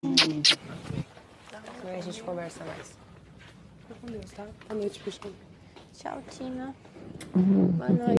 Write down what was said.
Amanhã a gente conversa mais. Fica com Deus, tá? Boa noite, pessoal. Tchau, Tina. Boa noite.